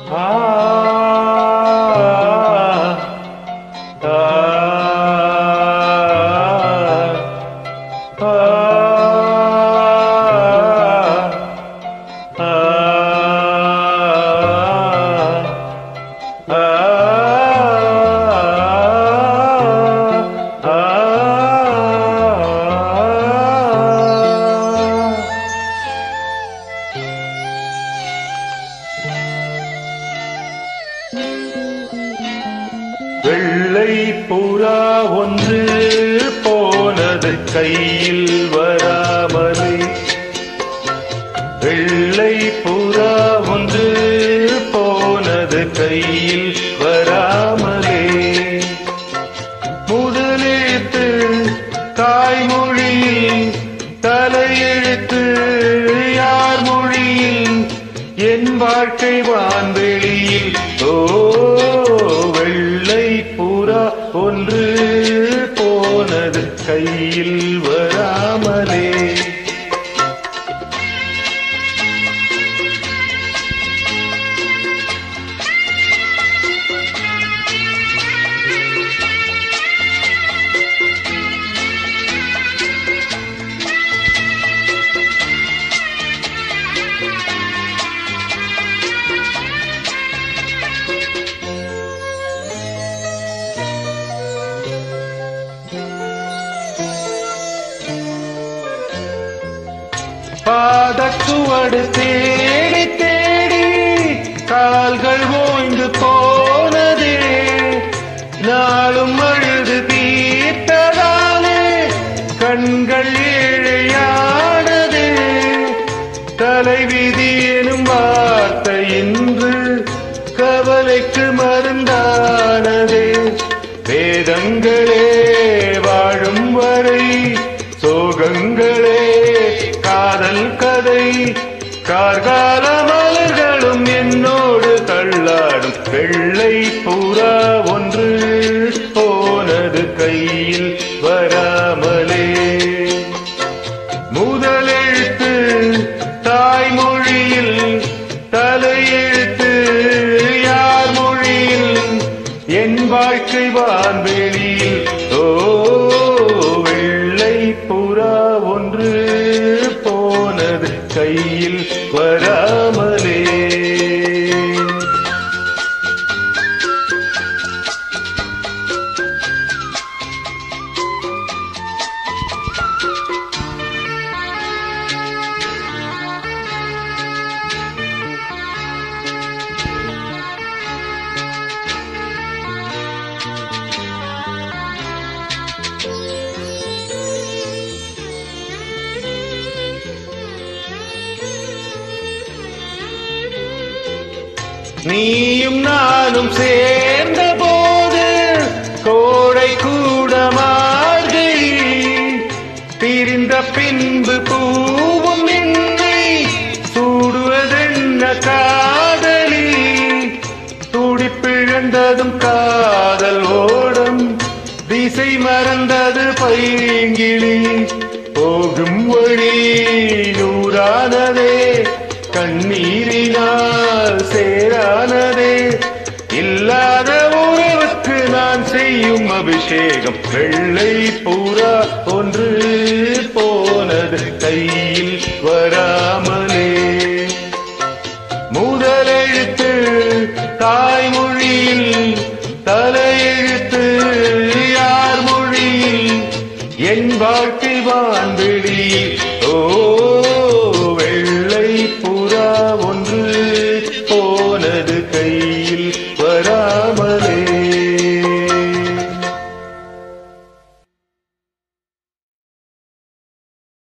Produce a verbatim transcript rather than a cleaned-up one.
வெள்ளை புறா ஒன்று போனது கையில் வராமலே. வெள்ளை புறா ஒன்று போனது கையில் வராமலே. முதலெழுத்து தாய்மொழியில் தலையெழுத்து யார் மொழியில் என் வாழ்க்கை வான்வெளியில். ஓ வெள்ளை புறா ஒன்று போனது கையில் வராமலே. பாதச்சுவடு தேடி தேடி கால்கள் ஓய்ந்து போனதே. நாளும் அழுது தீர்த்ததாலே கண்கள் ஏழையானதே. தலைவிதி எனும் வார்த்தை இன்று கவலைக்கு மருந்தானதே. வேதங்களே வாழும் வரை சோகங்களே காதல் கதை. கார்கால மலர்களும் என்னோடு தள்ளாடும். வெள்ளை புறா ஒன்று போனது கையில் வராமலே. முதலெழுத்து தாய்மொழியில் தலையெழுத்து யார் மொழியில் என் வாழ்க்கை வான்வெளியில். ஓ வெள்ளை புறா ஒன்று போனது கையில் வராமலே. நீயும் நானும் சேர்ந்த போது கோடை கூட மார்கழி. பிரிந்த பின்பு பூவும் என்னை சூடுவதென்ன காதலி. துடிப்பிழந்ததும் காதல் ஓடம் திசை மறந்தது பைங்கிளி. போகும் வழி நூறானதே கண்ணீரினால் சேரானதே. இல்லாத உறவுக்கு நான் செய்யும் அபிஷேகம். வெள்ளை புறா ஒன்று போனது கையில் வராமலே.